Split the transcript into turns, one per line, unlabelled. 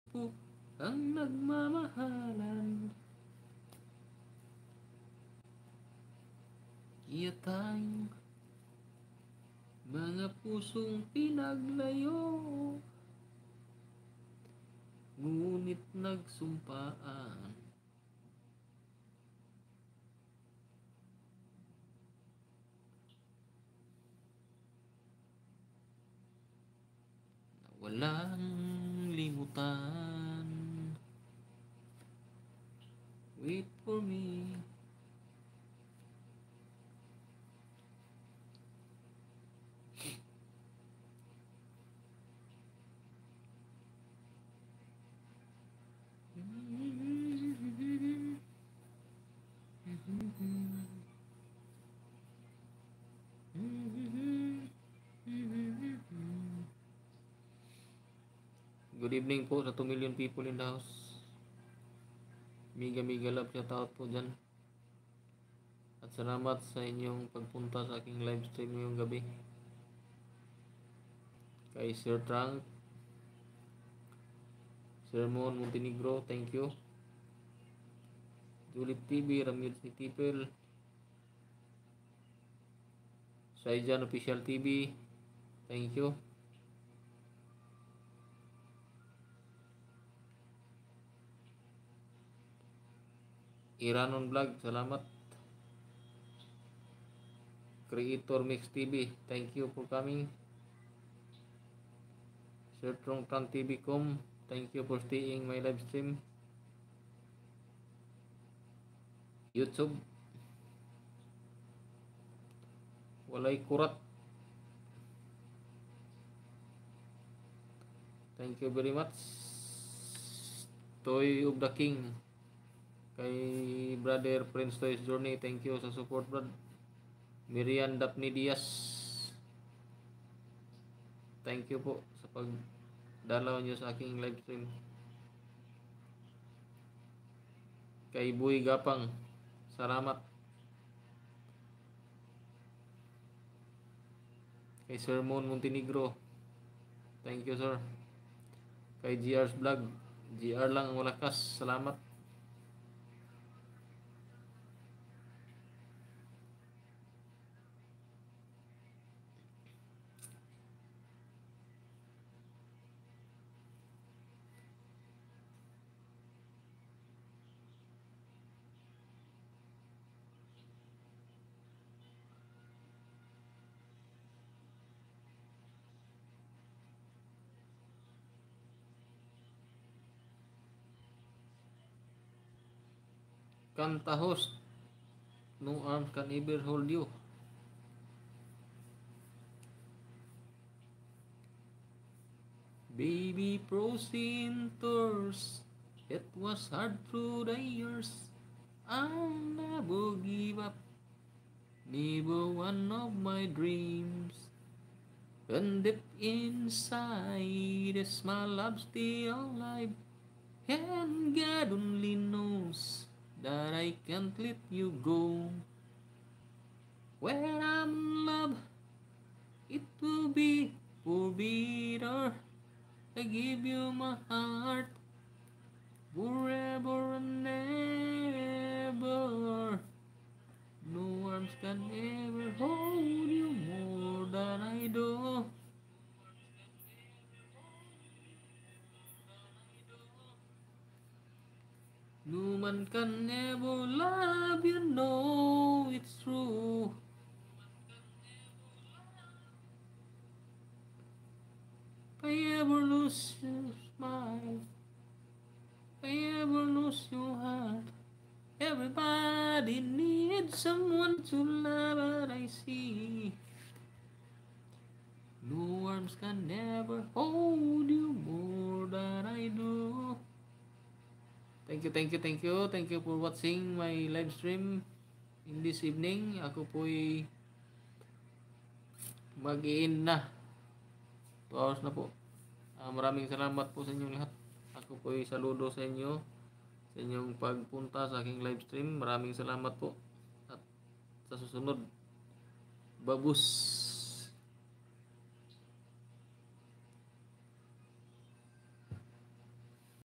po ang nagmamahalan. Kaya tayong mga pusong pinaglayo, ngunit nagsumpaan. Na walang limutan. Wait for me. Good evening po sa 2 million people in the house. Mega love shout out po dyan. At salamat sa inyong pagpunta sa aking live stream ngayong gabi. Kay Sir Trank, Sir Mon Montenegro, thank you. Julip TV, Ramirez ni Tipel, Saijan Official TV, thank you. Iranon Vlog, salamat. Creator Mix TV, thank you for coming. Sir Trong Tran TV.com, thank you for staying my live stream. YouTube, walay kurat, thank you very much. Toy of the King, kay Brother Prince Toy's Journey, thank you sa support, brad. Miriam Daphne Diaz, thank you po sa pagdalaw nyo sa aking live stream. Kay Buy Gapang, salamat. Kay Sir Mon Montenegro, thank you sir. Kay GR's Vlog, GR lang ang malakas, salamat. Kanta host, no arms can ever hold you. Baby prosinters, it was hard through the years. I'll never give up, never one of my dreams. And deep inside is my love still alive. And God only knows that I can't let you go. When I'm in love, it will be for bitter. I give you my heart forever and ever. No arms can ever hold you more than I do. No man can ever love you, know it's true. If I ever lose your smile, if I ever lose your heart, everybody needs someone to love, but I see no arms can never hold you more than I do. Thank you for watching my live stream in this evening. Ako po'y mag-i-end na. 2 hours na po. Maraming salamat po sa inyong lahat. Ako po'y saludo sa inyo sa inyong pagpunta sa aking live stream. Maraming salamat po. At sa susunod, babus.